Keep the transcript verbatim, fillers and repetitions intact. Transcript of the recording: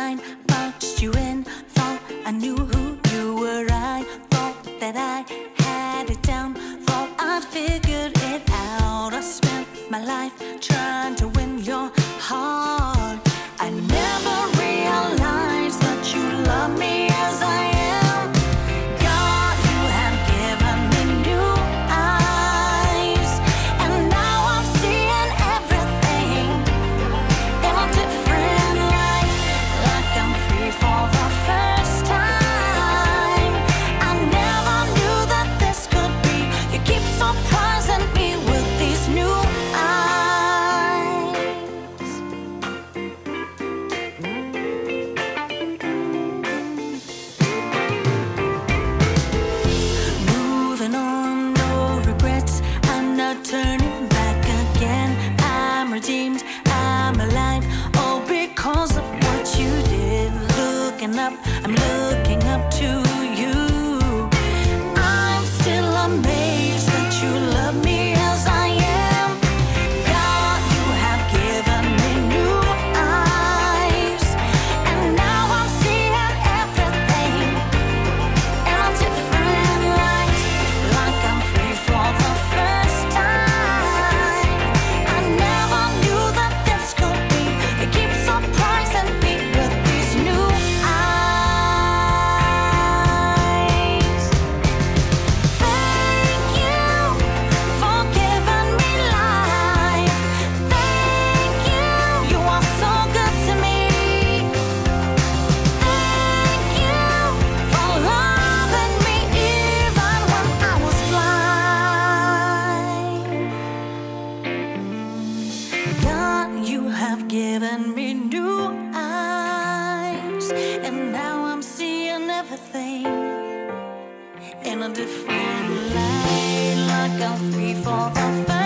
mind, boxed you in, thought I knew who you were. I thought that I had it down, thought I'd figured it out. I spent my life trying to win your heart. I never realized that you love me as I am. God, you have given me new eyes, and now I'm seeing everything in a different light, like I'm free for the first time. I never knew that this could be. You keep surprising me with these new eyes. Moving on, no regrets. I'm not turning back again. I'm redeemed, I'm alive, all because of what you did. Looking up, I'm looking up to you. I'm still amazed that you love me as I am. God, you have given me new eyes, and now I'm seeing everything in a different light, like I'm free for the first time. I never knew that this could be. You keep surprising me with these new eyes. Thank you for giving me life. Thank you, you are so good to me. Thank you for loving me even when I was blind. God, you have given me new eyes, and now I'm seeing everything in a different light, like I'm free for the first